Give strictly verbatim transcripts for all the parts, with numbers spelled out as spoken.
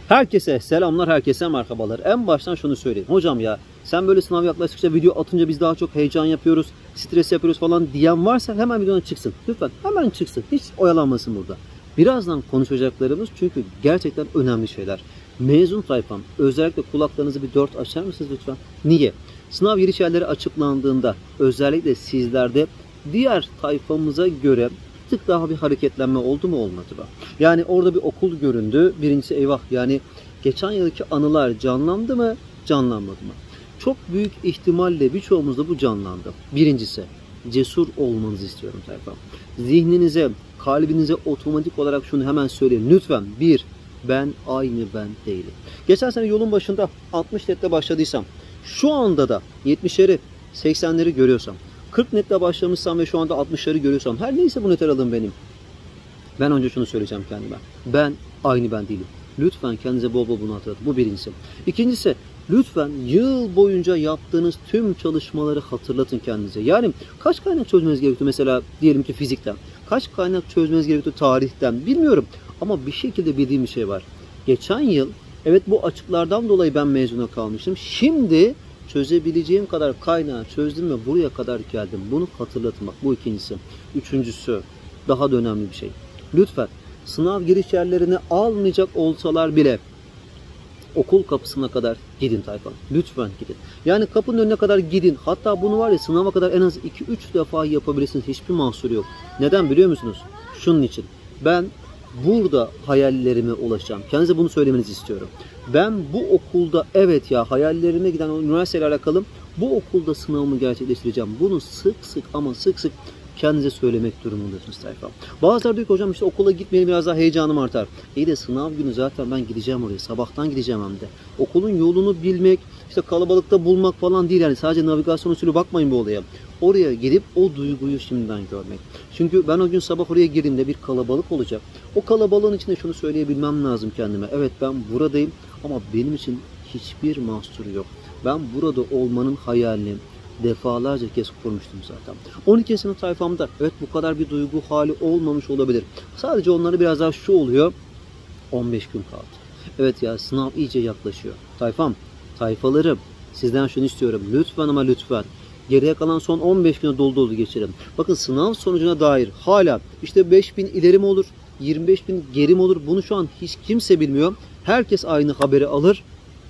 Herkese selamlar, herkese merhabalar. En baştan şunu söyleyeyim. Hocam ya sen böyle sınav yaklaştıkça video atınca biz daha çok heyecan yapıyoruz, stres yapıyoruz falan diyen varsa hemen videodan çıksın. Lütfen hemen çıksın. Hiç oyalanmasın burada. Birazdan konuşacaklarımız çünkü gerçekten önemli şeyler. Mezun tayfam, özellikle kulaklarınızı bir dört açar mısınız lütfen? Niye? Sınav giriş yerleri açıklandığında özellikle sizlerde diğer tayfamıza göre bir tık daha bir hareketlenme oldu mu olmadı mı? Yani orada bir okul göründü. Birincisi eyvah, yani geçen yılki anılar canlandı mı canlanmadı mı? Çok büyük ihtimalle birçoğumuzda bu canlandı. Birincisi cesur olmanızı istiyorum tayfam. Zihninize, kalbinize otomatik olarak şunu hemen söyleyin. Lütfen bir, ben aynı ben değilim. Geçen sene yolun başında altmış netle başladıysam, şu anda da yetmişleri, seksenleri görüyorsam, kırk netle başlamışsam ve şu anda altmışları görüyorsam, her neyse bu net aralığım benim. Ben önce şunu söyleyeceğim kendime. Ben aynı ben değilim. Lütfen kendinize bol bol bunu hatırlatın. Bu birincisi. İkincisi, lütfen yıl boyunca yaptığınız tüm çalışmaları hatırlatın kendinize. Yani kaç kaynak çözmeniz gerekiyor mesela diyelim ki fizikten. Kaç kaynak çözmeniz gerekiyor tarihten bilmiyorum. Ama bir şekilde bildiğim bir şey var. Geçen yıl evet bu açıklardan dolayı ben mezuna kalmıştım. Şimdi çözebileceğim kadar kaynağı çözdüm ve buraya kadar geldim. Bunu hatırlatmak. Bu ikincisi. Üçüncüsü daha da önemli bir şey. Lütfen sınav giriş yerlerini almayacak olsalar bile okul kapısına kadar gidin tayfa. Lütfen gidin. Yani kapının önüne kadar gidin. Hatta bunu var ya sınava kadar en az iki üç defa yapabilirsiniz. Hiçbir mahsuru yok. Neden biliyor musunuz? Şunun için. Ben burada hayallerime ulaşacağım. Kendinize bunu söylemenizi istiyorum. Ben bu okulda evet ya hayallerime giden o üniversiteyle alakalı bu okulda sınavımı gerçekleştireceğim. Bunu sık sık ama sık sık kendinize söylemek durumundasınız tayfa. Bazıları diyor ki hocam işte okula gitmeyelim biraz daha heyecanım artar. İyi de sınav günü zaten ben gideceğim oraya. Sabahtan gideceğim hem de. Okulun yolunu bilmek, işte kalabalıkta bulmak falan değil yani. Sadece navigasyon usulü bakmayın bu olaya. Oraya gidip o duyguyu şimdiden görmek. Çünkü ben o gün sabah oraya girdiğimde bir kalabalık olacak. O kalabalığın içinde şunu söyleyebilmem lazım kendime. Evet ben buradayım ama benim için hiçbir mahsuru yok. Ben burada olmanın hayalini defalarca kez kurmuştum zaten. on iki sınıf tayfamda evet bu kadar bir duygu hali olmamış olabilir. Sadece onları biraz daha şu oluyor. on beş gün kaldı. Evet ya sınav iyice yaklaşıyor. Tayfam, tayfalarım sizden şunu istiyorum. Lütfen ama lütfen. Geriye kalan son on beş güne dolu dolu geçirin. Bakın sınav sonucuna dair hala işte beş bin ileri mi olur, yirmi beş bin geri mi olur bunu şu an hiç kimse bilmiyor. Herkes aynı haberi alır.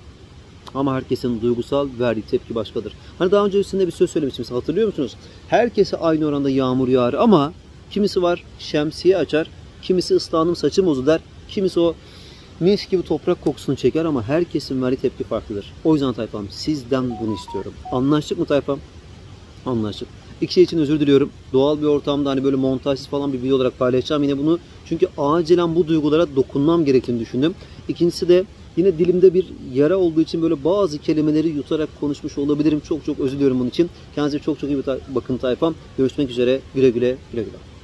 Ama herkesin duygusal verdiği tepki başkadır. Hani daha önce üstünde bir söz söylemiştim. Hatırlıyor musunuz? Herkese aynı oranda yağmur yağar ama kimisi var şemsiye açar. Kimisi ıslandım saçım bozu der. Kimisi o mis gibi toprak kokusunu çeker ama herkesin verdiği tepki farklıdır. O yüzden tayfam sizden bunu istiyorum. Anlaştık mı tayfam? Anlaştık. İki şey için özür diliyorum. Doğal bir ortamda hani böyle montajsız falan bir video olarak paylaşacağım yine bunu. Çünkü acilen bu duygulara dokunmam gerektiğini düşündüm. İkincisi de yine dilimde bir yara olduğu için böyle bazı kelimeleri yutarak konuşmuş olabilirim. Çok çok özür diliyorum bunun için. Kendinize çok çok iyi bakın tayfam. Görüşmek üzere. Güle güle. Güle güle.